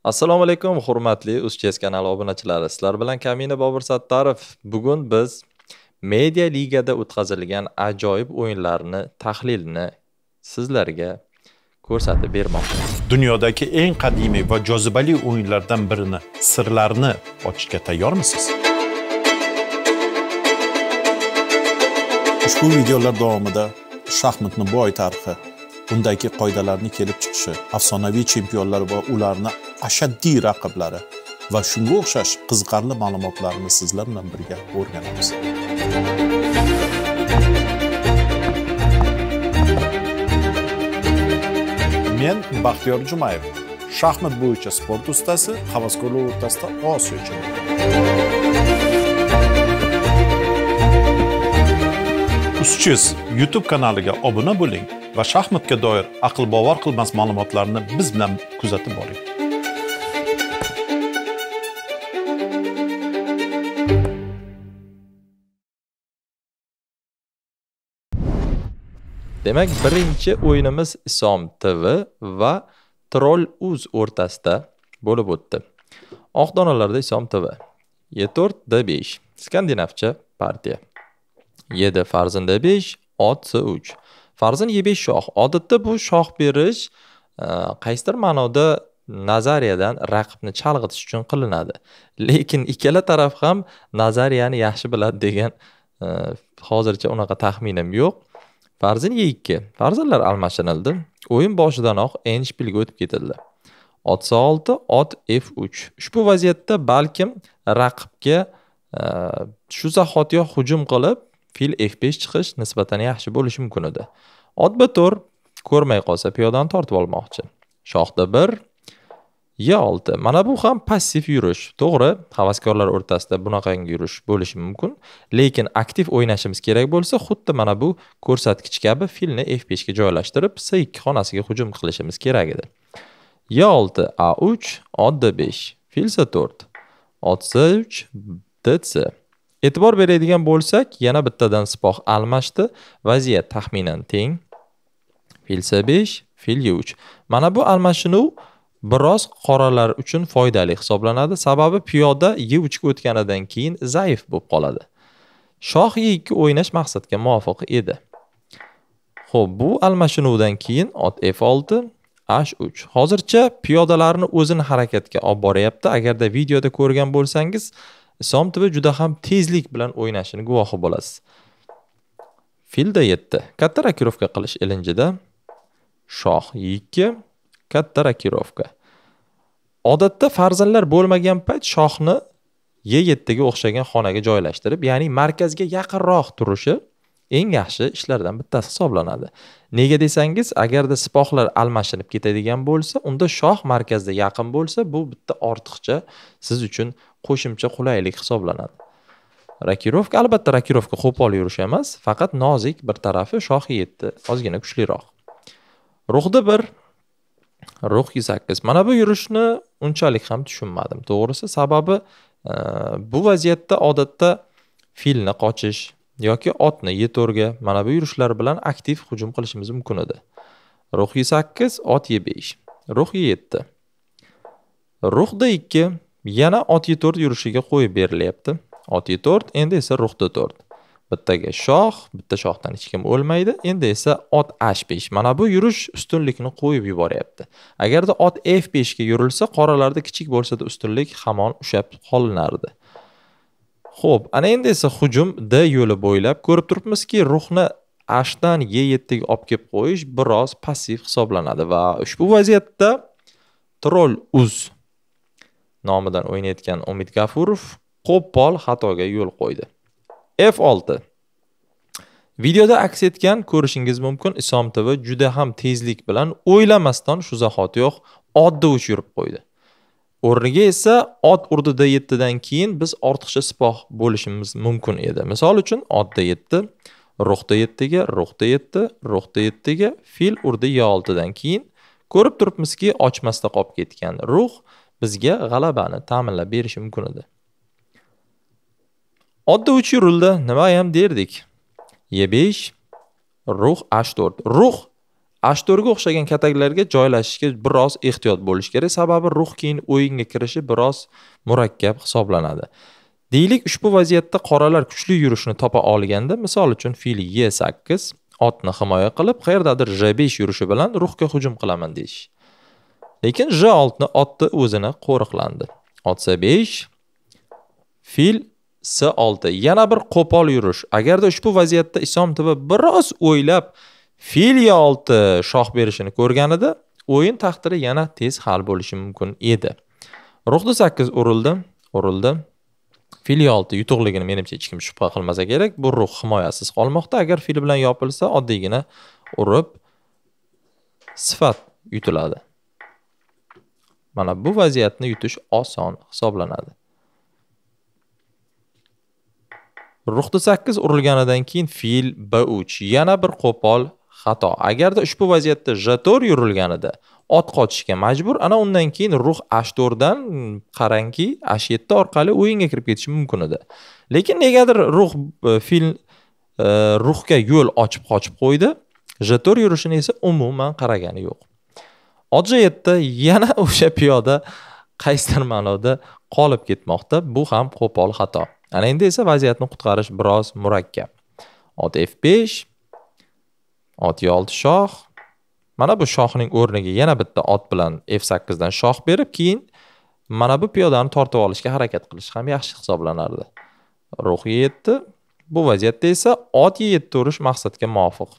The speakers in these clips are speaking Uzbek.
Assalomu alaykum, hurmatli Uschess kanali obunachilari. Sizlar bilan Kamina Bobur Sattarov. Bugun biz Media Ligada o'tkazilgan ajoyib o'yinlarni tahlilini sizlarga ko'rsatib bermoqchimiz. Dunyodagi eng qadimiy va jozibali o'yinlardan birini sirlarini ochishga tayyormisiz? Ushbu videolar davomida shaxmatning boy tarixi, undagi qoidalarni kelib chiqishi, afsonaviy chempionlar va ularning ashaddiy raqiblari va shunga o'xshash qiziqarli ma'lumotlarni sizlar bilan birga o'rganamiz. Men Baxtiyor Jumayev, shaxmat bo'yicha sport ustasi, havaskorlar o'rtasida Osiyo chempioni. Uschess YouTube kanaliga obuna bo'ling va shaxmatga doir aql bovar qilmas ma'lumotlarni biz bilan kuzatib boring. Demak, birinchi o'yinimiz Isom TV va Troll.uz o'rtasida bo'lib o'tdi. Oq donalarda Isom TV. E4 D5 skandinavcha partiya. 7 farzin D5 ot C3. Farzin E5 shoh. Odatda bu shoh berish qaysidir ma'noda nazariyadan raqibni chalg'itish uchun qilinadi. Lekin ikkala taraf ham nazariyani yaxshi biladi degan hozircha unaqa taxminim yo'q. Farzin E2. Farzanlar almashinildi. O'yin boshidanoq endshpilga o'tib ketildi. Ot C6, ot F3. Ushbu vaziyatda balkim raqibga shu zahotiyoq hujum qilib, fil F5 chiqish nisbatan yaxshi bo'lishi mumkin edi. Ot B4 ko'rmay qolsa piyodani tortib olmoqchi. Shoh D1, E6. Mana bu ham passiv yurish. To'g'ri, havaskorlar o'rtasida bunaqangi yurish bo'lishi mumkin, lekin aktiv o'ynashimiz kerak bo'lsa, xuddi mana bu ko'rsatkich kabi filni F5 ga joylashtirib, C2 xonasiga hujum qilishimiz kerak edi. E6, A3, ot D5, fil C4, ot C3, DC. E'tibor beradigan bo'lsak, yana bittadan sipoh almashdi. Vaziyat taxminan teng. Fil C5, fil E3. Mana bu almashinuv biroz qoralar uchun foydali hisoblanadi. Sababi piyoda E3 ga o'tganidan keyin zaif bo'lib qoladi. Shoh E2 o'ynash maqsadga muvofiq edi. Xo'p, bu almashinuvdan keyin ot F6, H3. Hozircha piyodalarni o'zini harakatga olib boryapti. Agarda videoda ko'rgan bo'lsangiz, Isom TV juda ham tezlik bilan o'ynashini guvohi bo'lasiz. Fil D7. Katta rakirovka qilish ilinjida. Shoh E2, katta rakirovka. Odatda farzanlar bo'lmagan payt shohni E7 ga o'xshagan xonaga joylashtirib, ya'ni markazga yaqinroq turishi eng yaxshi ishlardan bittasi hisoblanadi. Nega desangiz, agarda sipohlar almashinib ketadigan bo'lsa, unda shoh markazda yaqin bo'lsa, bu bitta ortiqcha siz uchun qo'shimcha qulaylik hisoblanadi. Rakirovka, albatta rakirovka qo'pol yurish emas, faqat nozik bir tarafi shoh E7 ozgina kuchliroq. Ruhda 1, ruh E8. Mana bu yurishni unchalik ham tushunmadim, to'g'risi, sababi bu vaziyatda odatda filni qochish yoki otni E4 ga mana bu yurishlar bilan aktiv hujum qilishimiz mumkin edi. Ruh E8, ot E5, ruh E7. Ruh D2 yana ot E4 yurishiga qo'yib berilyapti. Ot E4, endi esa ruh D4. Bittaga shoh, bitta shohdan hech kim o'lmaydi. Endi esa ot H5. Mana bu yurish ustunlikni qo'yib yuboryapti. Agarda ot F5 ga yurilsa, qoralarda kichik bo'lsa-da ustunlik hamon ushlab qolinardi. Xo'p, ana endi esa hujum D yo'li bo'ylab ko'rib turibmizki, ruhni H dan E7 ga olib kelib qo'yish biroz passiv hisoblanadi va ushbu vaziyatda Troll.uz nomidan o'ynayotgan Umid Gafurov qo'pol xatoga yo'l qo'ydi. F6. Videoda aks etgan ko'rishingiz mumkin, Isom TV juda ham tezlik bilan o'ylamasdan shu zahotiyoq ot D3 yurib qo'ydi. O'rniga esa ot urdi D7 dan keyin biz ortiqcha sipoh bo'lishimiz mumkin edi. Misol uchun ot D7, ruh D7 ga, ruh D7, ruh D7 ga, fil urdi E6 dan keyin ko'rib turibmizki, ochmasda qolib ketgan ruh bizga g'alabani ta'minlab berishi mumkin edi. Ot D3 yurildi, nima ham derdik? E5, ruh H4. Ruh H4 ga o'xshagan kataklarga joylashishga biroz ehtiyot bo'lish kerak, sababi ruh keyin o'yinga kirishi biroz murakkab hisoblanadi. Deylik, ushbu vaziyatda qoralar kuchli yurishni topa olganda, misol uchun fil E8 otni himoya qilib, qayerdadir J5 yurishi bilan ruhga hujum qilaman deyish. Lekin J6 ni otni o'zini qo'riqlandi. Ot C5, fil C6 yana bir qo'pol yurish. Agarda ushbu vaziyatda Isom TV biroz o'ylab fil E6 shoh berishini ko'rganida, o'yin taqdiri yana tez hal bo'lishi mumkin edi. Ruh D8 urildi. Fil E6 yutuqligini menimcha hech kim shubha qilmasa kerak. Bu ruh himoyasiz qolmoqda. Agar fil bilan yopilsa, oddiygina urib sifat yutiladi. Mana bu vaziyatni yutish oson hisoblanadi. Ruh D8 urilganidan keyin fil B3 yana bir qo'pol xato. Agarda ushbu vaziyatda J4 yurilganida ot qochishga majbur, ana undan keyin ruh H4 dan qarangki H7 orqali o'yinga kirib ketishi mumkin edi. Lekin negadir fil ruhga yo'l ochib qochib qo'ydi. J4 yurishini esa umuman qaragani yo'q. Ot J7 yana o'sha piyoda qaysidir ma'noda qolib ketmoqda. Bu ham qo'pol xato. Ana endi esa vaziyatni qutqarish biroz murakkab. Ot F5, ot E6 shoh. Mana bu shohning o'rniga yana bitta ot bilan F8 dan shoh berib, keyin mana bu piyodani tortib olishga harakat qilish ham yaxshi hisoblanardi. Ruh E7. Bu vaziyatda esa ot E7 urish maqsadga muvofiq.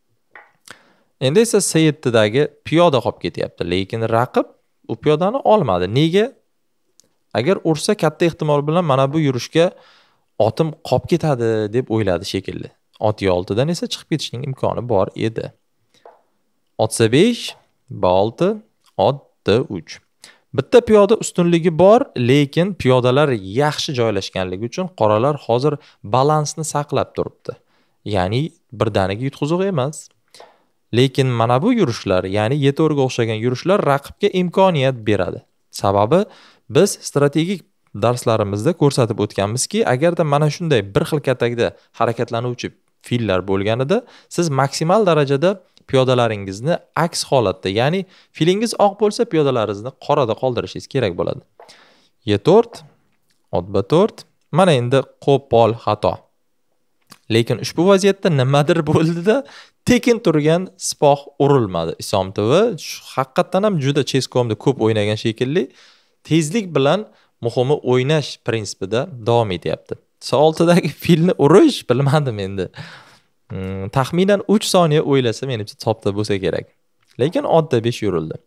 Endi esa C7 dagi piyoda qolib ketyapti, lekin raqib u piyodani olmadi. Nega? Agar ursa katta ehtimol bilan mana bu yurishga otim qolib ketadi deb o'yladi shekilli. Ot E6 dan esa chiqib ketishning imkoni bor edi. Ot C5, B6, ot D3. Bitta piyoda ustunligi bor, lekin piyodalar yaxshi joylashganligi uchun qoralar hozir balansni saqlab turibdi. Ya'ni birdaniga yutqizuq emas. Lekin mana bu yurishlar, ya'ni Y4 ga o'xshagan yurishlar raqibga imkoniyat beradi. Sababi biz strategik darslarimizda ko'rsatib o'tganmizki, agarda mana shunday bir xil katakda harakatlanuvchi fillar bo'lganida, siz maksimal darajada piyodalaringizni aks holatda, ya'ni filingiz oq bo'lsa, piyodalaringizni qorada qoldirishingiz kerak bo'ladi. E4, ot B4. Mana endi qo'pol xato. Lekin ushbu vaziyatda nimadir bo'ldida tekin turgan sipoh urilmadi. Isom TV haqiqatan ham juda cheskomda ko'p o'ynagan shekilli, tezlik bilan muhimi o'ynash prinsipida davom etyapti. C6 dagi filni urish bilmadim endi. Taxminan 3 soniya o'ylasa menimcha topda bo'lsa kerak. Lekin ot D5 yurildi.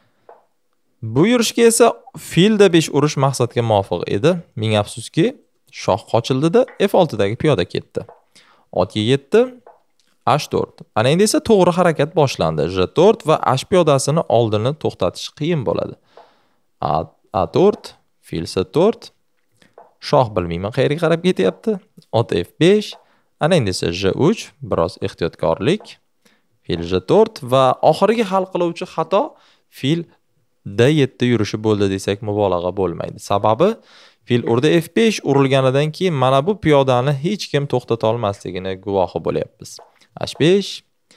Bu yurishga esa fil D5 urish maqsadga muvofiq edi. Ming afsuski, shoh qochildida F6 dagi piyoda ketdi. Ot E7, H4. Ana endi esa to'g'ri harakat boshlandi. J4 va H piyodasini oldini to'xtatish qiyin bo'ladi. A4, fil C4. Shoh bilmayman qayerga qarab ketyapti. Ot F5. Ana endi esa J3, biroz ehtiyotkorlik. Fil J4 va oxirgi hal qiluvchi xato fil D7 yurishi bo'ldi desak mubolag'a bo'lmaydi. Sababi fil urdi F5 urilganidan keyin mana bu piyodani hech kim to'xtata olmasligini guvohi bo'lyapmiz. H5.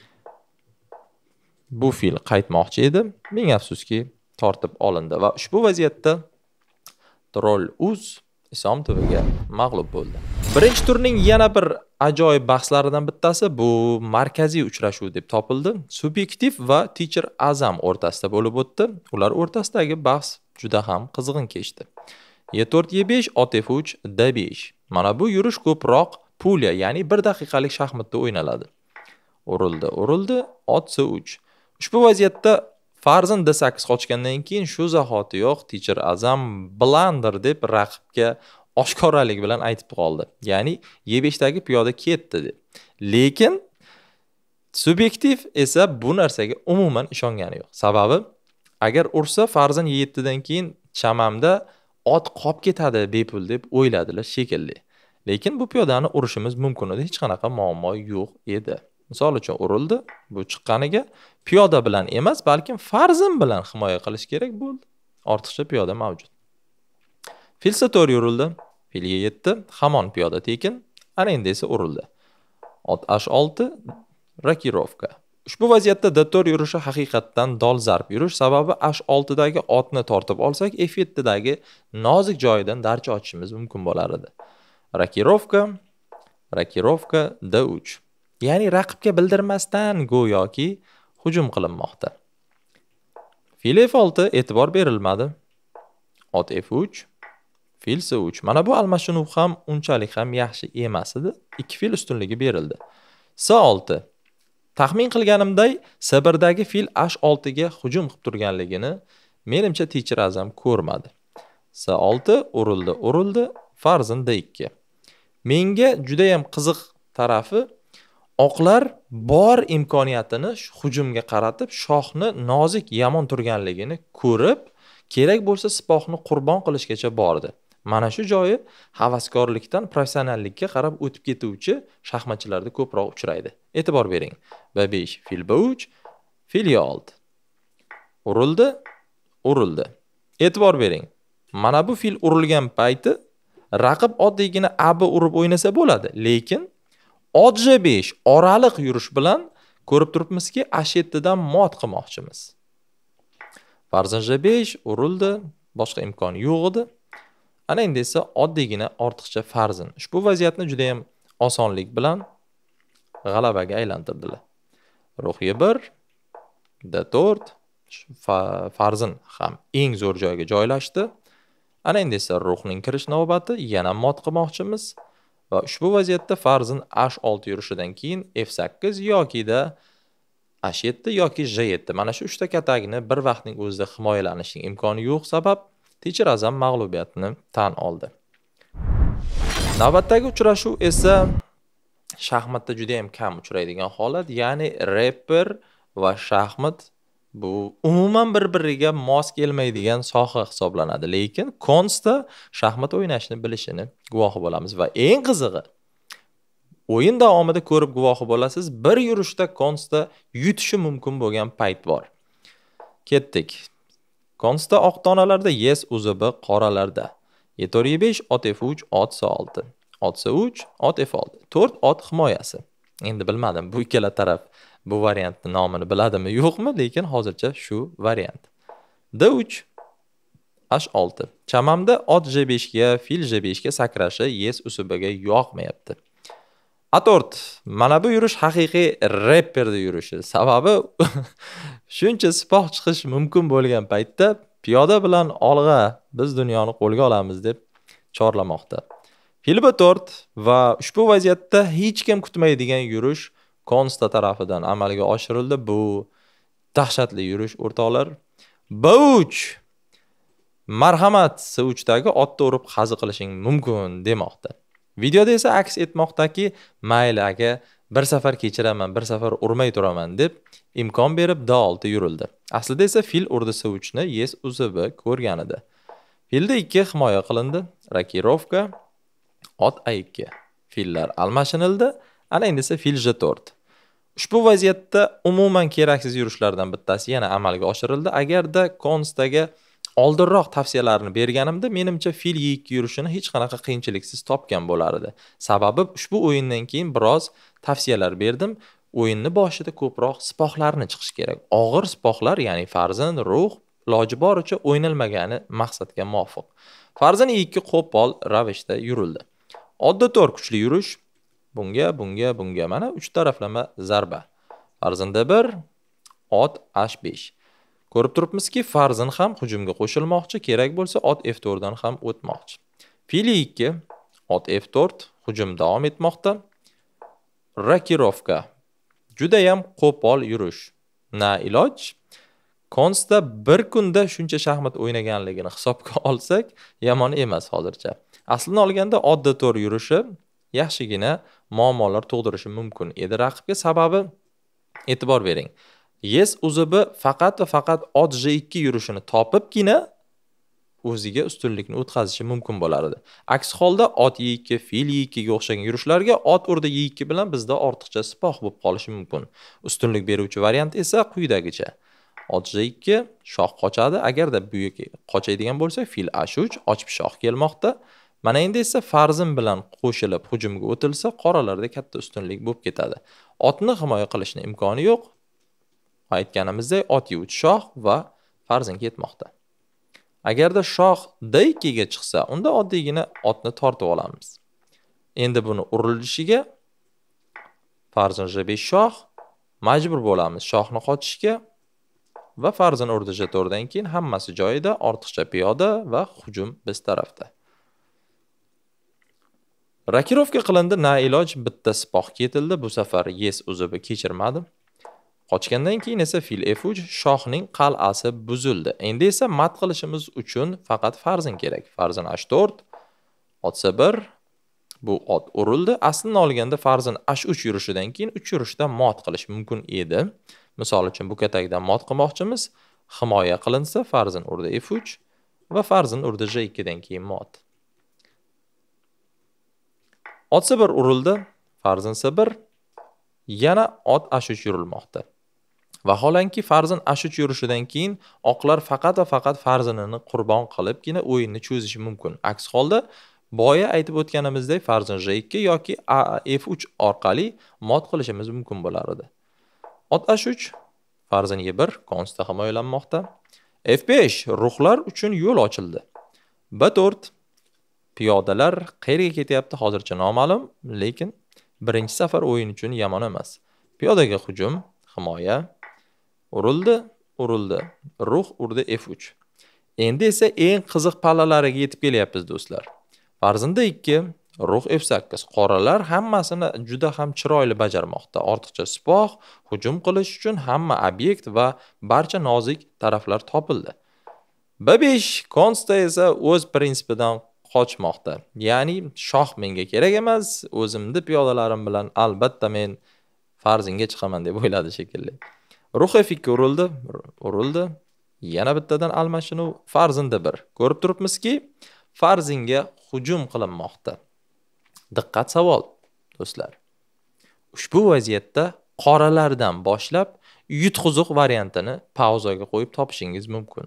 Bu fil qaytmoqchi edi. Ming afsuski tortib olindi va ushbu vaziyatda Troll.uz Isom TVga mag'lub bo'ldi. Birinchi turning yana bir ajoyib bahslaridan bittasi bu markaziy uchrashuv deb topildi. Subyektiv va Teacher Azam o'rtasida bo'lib o'tdi. Ular o'rtasidagi bahs juda ham qizg'in kechdi. E4, E5, ot F3, D5. Mana bu yurish ko'proq pulya, ya'ni 1 daqiqalik shaxmatda o'ynaladi. Urildi, ot C3. Ushbu vaziyatda farzand D8 qochgandan keyin shu zahoti yo'q Teacher Azam blunder deb raqibga oshkoralik bilan aytib qoldi. Ya'ni E5 dagi piyoda ketdi deb. Lekin subyektiv esa bu narsaga umuman ishongani yo'q. Sababi agar ursa farzand E7 dan keyin chamamda ot qolib ketadi bepul deb o'yladilar shekilli. Lekin bu piyodani urishimiz mumkin edi, hech qanaqa muammo yo'q edi. Misol uchun urildi, bu chiqqaniga piyoda bilan emas, balkim farzand bilan himoya qilish kerak bo'ldi. Ortiqcha piyoda mavjud. Fil C4 yurildi, fil E7, hamon piyoda tekin, ana endi esa urildi. Ot H6, rokirovka. Ushbu vaziyatda D4 yurishi haqiqatdan dolzarb yurish, sababi H6 dagi otni tortib olsak, F7 dagi nozik joyidan darcha ochishimiz mumkin bo'lar edi. Rokirovka D3. Ya'ni raqibga bildirmasdan go'yoki hujum qilinmoqda. Fil F6 e'tibor berilmadi. Ot F3, fil C3. Mana bu almashinuv ham unchalik ham yaxshi emas edi. Ikki fil ustunligi berildi. C6. Taxmin qilganimday, C1dagi fil H6 ga hujum qilib turganligini menimcha teacher Azam ko'rmadi. C6 urildi, farzin D2. Menga juda ham qiziq tarafi, oqlar bor imkoniyatini hujumga qaratib, shohni nozik yomon turganligini ko'rib, kerak bo'lsa sipohni qurbon qilishgacha bordi. Mana shu joyi havaskorlikdan professionallikka qarab o'tib ketuvchi shaxmatchilarda ko'proq uchraydi. E'tibor bering. B5, fil B3, fil E6. Urildi. E'tibor bering. Mana bu fil urilgan payti raqib oddiygina AB urib o'ynasa bo'ladi, lekin ot J5 oraliq yurish bilan ko'rib turibmizki, H7 dan mot qilmoqchimiz. Farzand J5 urildi, boshqa imkon yo'q edi. Ana endi esa oddiygina ortiqcha farzin. Ushbu vaziyatni juda ham osonlik bilan g'alabaga aylantirdilar. Rux E1, D4, farzin ham eng zo'r joyga joylashdi. Ana endi esa ruhning kirish navbati, yana mot qilmoqchimiz va ushbu vaziyatda farzin H6 yurishidan keyin F8 yokida H7 yoki J7. Mana shu 3 ta katagini bir vaqtning o'zida himoyalanishning imkoni yo'q sabab teacher Azam mag'lubiyatni tan oldi. Navbatdagi uchrashuv esa shaxmatda juda ham kam uchraydigan holat, ya'ni reper va shaxmat bu umuman bir-biriga mos kelmaydigan soha hisoblanadi, lekin Konsda shaxmat o'ynashni bilishini guvohi bo'lamiz va eng qizig'i, o'yin davomida ko'rib guvohi bo'lasiz, bir yurishda Konsda yutishi mumkin bo'lgan payt bor. Ketdik. Konsda oq tonalarda yes UZB, qoralarda E4 E5, ot F3, ot C6, ot C3, ot F6. 4 ot himoyasi. Endi bilmadim, bu ikkala taraf bu variantning nomini biladimi, yo'qmi, lekin hozircha shu variant. D3, H6. Chamamda ot J5 ga, fil J5 ga sakrashi yes usubiga yoqmayapti. A4. Mana bu yurish haqiqiy reperda yurishi. Sababi shuncha sipoh chiqish mumkin bo'lgan paytda piyoda bilan olg'a biz dunyoni qo'lga olamiz deb chorlamoqda. Fil B4 va ushbu vaziyatda hech kim kutmaydigan yurish Konsta tarafidan amalga oshirildi. Bu dahshatli yurish o'rtoqlar. B3. Marhamat, C3 dagi otni urib qazi qilishing mumkin demoqda. Videoda esa aks etmoqdaki, mayli aka, bir safar kechiraman, bir safar urmay turaman deb imkon berib D6 yurildi. Aslida esa fil urdi C3 ni yes UZB ko'rgan edi. Filda 2 himoya qilindi. Rokirovka, ot A2. Fillar almashinildi. Ana endi esa fil J4. Ushbu vaziyatda umuman keraksiz yurishlardan bittasi yana amalga oshirildi. Agarda Konsdagi oldinroq tavsiyalarini berganimda, menimcha fil E2 yurishini hech qanaqa qiyinchiliksiz topgan bo'lar edi. Sababi ushbu o'yindan keyin biroz tavsiyalar berdim. O'yinni boshida ko'proq sipohlarni chiqish kerak. Og'ir sipohlar, ya'ni farzin, ruh iloji boricha o'ynalmagani maqsadga muvofiq. Farzin E2 qo'pol ravishda yurildi. Odda to'r kuchli yurish. Bunga mana 3 taraflama zarba. Farzin D1, ot H5. Ko'rib turibmizki, farzin ham hujumga qo'shilmoqchi, kerak bo'lsa ot F4 dan ham o'tmoqchi. Fil E2, ot F4, hujum davom etmoqda. Rokirovka. Juda ham qo'pol yurish. Na iloj. Konsda bir kunda shuncha shaxmat o'ynaganligini hisobga olsak, yomon emas hozircha. Aslini olganda ot D4 yurishi yaxshigina muammolar tug'dirishi mumkin edi raqibga, sababi e'tibor bering. Yes UZB faqat va faqat ot J2 yurishini topibgina o'ziga ustunlikni o'tkazishi mumkin bo'lar edi. Aks holda ot E2, fil E2 ga o'xshagan yurishlarga ot urdi E2 bilan bizda ortiqcha sipoh bo'lib qolishi mumkin. Ustunlik beruvchi variant esa quyidagicha. Ot J2, shoh qochadi. Agarda buyuk qochadigan bo'lsa, fil H3, och pishoq kelmoqda. Mana endi esa farzin bilan qo'shilib hujumga o'tilsa, qoralarda katta ustunlik bo'lib ketadi. Otni himoya qilishning imkoni yo'q. aytganimizdek ot yuvich shoh va farzin ketmoqda. Agarda shoh D2 ga chiqsa, unda oddiygina otni tortib olamiz. Endi buni urilishiga farzin J5 shoh majbur bo'lamiz shohni qochishga va farzin urdi J4dan keyin hammasi joyida, ortiqcha piyoda va hujum biz tarafda. Rakirovka qilindi, na iloj bitta sipoh ketildi. Bu safar yes uzubi kechirmadi. Qochgandan keyin esa fil F3 shohning qal'asi buzildi. Endi esa mat qilishimiz uchun faqat farzin kerak. Farzin H4, ot C1, bu ot urildi. Aslini olganda farzin H3 yurishidan keyin 3 yurishda mot qilish mumkin edi. Misol uchun bu katakdan mot qilmoqchimiz. Himoya qilinsa farzin urdi F3 va farzin urdi J2dan keyin mot. Ot C1 urildi, farzin C1, yana ot H3 yurilmoqda. Vaholanki farzin H3 yurishidan keyin oqlar faqat va faqat farzinini qurbon qilibgina o'yinni cho'zishi mumkin. Aks holda boya aytib o'tganimizdek farzin J2 yoki F3 orqali mot qilishimiz mumkin bo'lar edi. Ot H3, farzin Y1 konsta himoyalanmoqda. F5 ruhlar uchun yo'l ochildi. B4 piyodalar qayerga ketyapti hozircha noma'lum, lekin birinchi safar o'yin uchun yomon emas. Piyodaga hujum, himoya, urildi, ruh urdi F3. Endi esa eng qiziq pallalariga yetib kelyapmiz do'stlar. Farzinda 2, ruh F8. Qoralar hammasini juda ham chiroyli bajarmoqda. Ortiqcha sipoh, hujum qilish uchun hamma obyekt va barcha nozik taraflar topildi. B5 konsta esa o'z prinsipidan qochmoqda. Ya'ni shoh menga kerak emas, o'zimni piyodalarim bilan albatta men farzinga chiqaman deb o'yladi shekilli. Ruh F2 urildi. Yana bittadan almashinuv farzinda 1. Ko'rib turibmizki, farzinga hujum qilinmoqda. Diqqat savol, do'stlar. Ushbu vaziyatda qoralardan boshlab yutqizuq variantini pauzaga qo'yib topishingiz mumkin.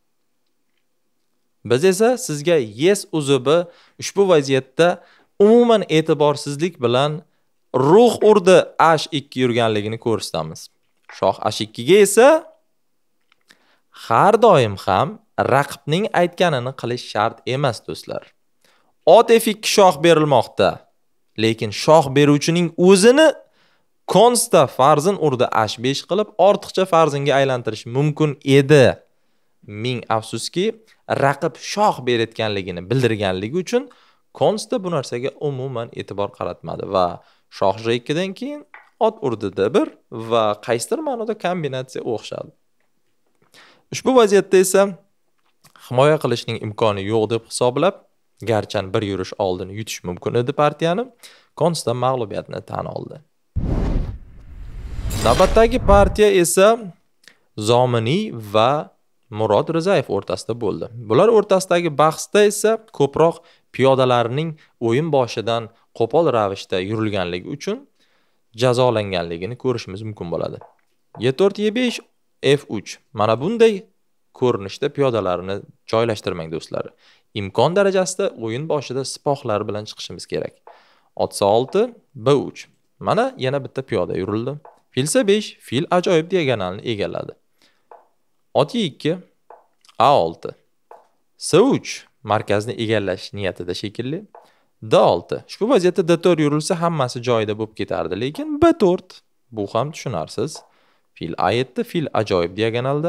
Biz esa sizga yes uzubi ushbu vaziyatda umuman e'tiborsizlik bilan ruh urdi H2 yurganligini ko'rsatamiz. Shoh H2 ga esa har doim ham raqibning aytganini qilish shart emas do'stlar. Ot F2 shoh berilmoqda, lekin shoh beruvchining o'zini konsta farzin urdi H5 qilib ortiqcha farzinga aylantirish mumkin edi. Ming afsuski, raqib shoh berayotganligini bildirganligi uchun konsta bu narsaga umuman e'tibor qaratmadi va shoh J2 dan keyin ot urdi D1 va qaysidir ma'noda kombinatsiya o'xshadi. Ushbu vaziyatda esa himoya qilishning imkoni yo'q deb hisoblab, garchan bir yurish oldin yutish mumkin edi partiyani, konsta mag'lubiyatni tan oldi. Navbatdagi partiya esa Zominiy va Murod Rizayev o'rtasida bo'ldi. Bular o'rtasidagi bahsda esa ko'proq piyodalarning o'yin boshidan qo'pol ravishda yurilganligi uchun jazolanganligini ko'rishimiz mumkin bo'ladi. Y4 Y5 F3. Mana bunday ko'rinishda piyodalarni joylashtirmang do'stlar. Imkon darajasida o'yin boshida sipohlar bilan chiqishimiz kerak. Ot C6 B3. Mana yana bitta piyoda yurildi. Fil C5 fil ajoyib diagonalni egalladi. Ot E2 A6. C3 markazni egallash niyatida shekilli. D6. Ushbu vaziyatda D4 yurilsa hammasi joyida bo'lib ketardi, lekin B4 bu ham tushunarsiz. Fil A7 fil ajoyib diagonalda.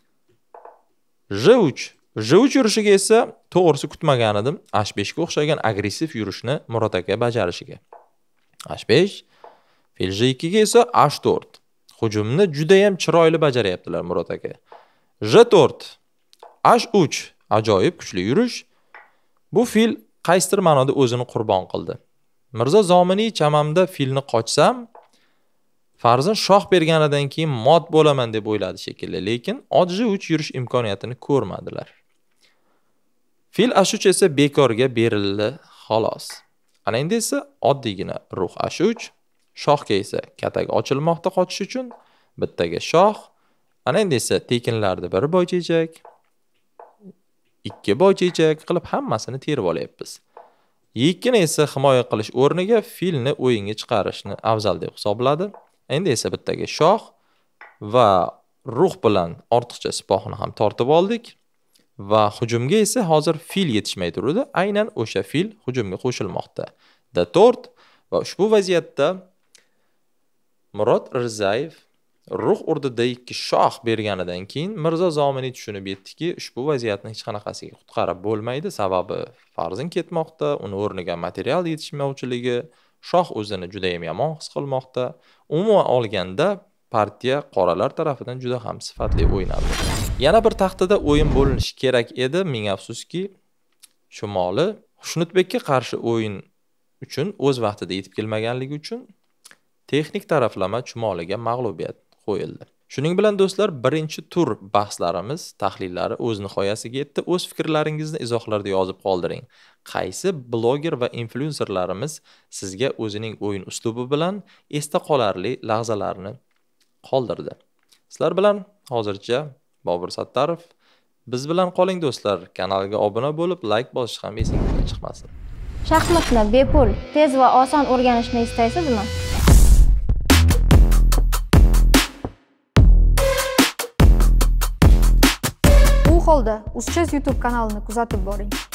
J3 yurishiga esa to'g'risi kutmagan edim. H5 ga o'xshagan agressiv yurishni Murod aka bajarishiga. H5 fil J2 ga esa H4. Hujumni juda ham chiroyli bajaryaptilar Murod aka. J4 H3 ajoyib kuchli yurish. Bu fil qaysidir ma'noda o'zini qurbon qildi. Mirzo Zominiy chamamda filni qochsam, farzin shoh berganidan keyin mot bo'laman deb o'yladi shekilli, lekin ot J3 yurish imkoniyatini ko'rmadilar. Fil H3 esa bekorga berildi, xolos. Ana endi esa oddiygina ruh H3, shohga esa katak ochilmoqda qochish uchun, bittaga shoh. Ana endi esa tekinlarda bir boychechak, 2 boychechak qilib hammasini terib olyapmiz. Yekkini esa himoya qilish o'rniga filni o'yinga chiqarishni afzal deb hisobladi. Endi esa bittaga shoh va ruh bilan ortiqcha sipohni ham tortib oldik va hujumga esa hozir fil yetishmay turdi. Aynan o'sha fil hujumga qo'shilmoqda. D4 va ushbu vaziyatda Murod Rizayev ruh urdida 2 shoh berganidan keyin Mirzo Zominiy tushunib yetdiki, ushbu vaziyatni hech qanaqasiga qutqarib bo'lmaydi. Sababi farzin ketmoqda, uni o'rniga material yetishmovchiligi, shoh o'zini juda ham yomon his qilmoqda. Umuman olganda partiya qoralar tarafidan juda ham sifatli o'ynaldi. Yana bir taxtada o'yin bo'linishi kerak edi. Ming afsuski, Shimoli Xushnudbekka qarshi o'yin uchun o'z vaqtida yetib kelmaganligi uchun texnik taraflama Chumoliga mag'lubiyat qo'yildi. Shuning bilan do'stlar, birinchi tur bahslarimiz, tahlillari o'z nihoyasiga yetdi. O'z fikrlaringizni izohlarda yozib qoldiring. Qaysi bloger va influenserlarimiz sizga o'zining o'yin uslubi bilan esda qolarli lahzalarni qoldirdi? Sizlar bilan hozircha Bobur Sattarov. Biz bilan qoling do'stlar. Kanalga obuna bo'lib, like bosish ham esingizdan chiqmasin. Shaxmatni bepul, tez va oson o'rganishni istaysizmi? U holda Uschess YouTube kanalini kuzatib boring.